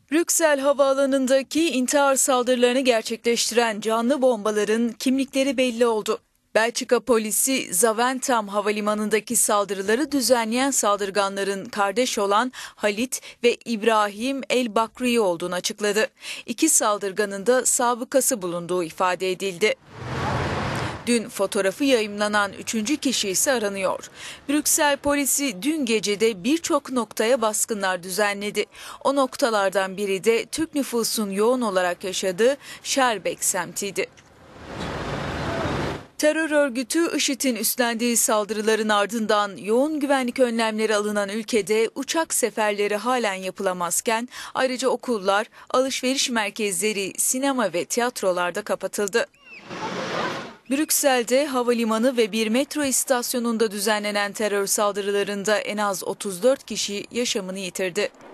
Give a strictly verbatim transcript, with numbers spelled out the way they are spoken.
Brüksel Havaalanı'ndaki intihar saldırılarını gerçekleştiren canlı bombaların kimlikleri belli oldu. Belçika polisi Zaventem Havalimanı'ndaki saldırıları düzenleyen saldırganların kardeş olan Halit ve İbrahim El Bakri olduğunu açıkladı. İki saldırganın da sabıkası bulunduğu ifade edildi. Dün fotoğrafı yayımlanan üçüncü kişi ise aranıyor. Brüksel polisi dün gecede birçok noktaya baskınlar düzenledi. O noktalardan biri de Türk nüfusun yoğun olarak yaşadığı Schaerbeek semtiydi. Terör örgütü IŞİD'in üstlendiği saldırıların ardından yoğun güvenlik önlemleri alınan ülkede uçak seferleri halen yapılamazken ayrıca okullar, alışveriş merkezleri, sinema ve tiyatrolarda kapatıldı. Brüksel'de havalimanı ve bir metro istasyonunda düzenlenen terör saldırılarında en az otuz dört kişi yaşamını yitirdi.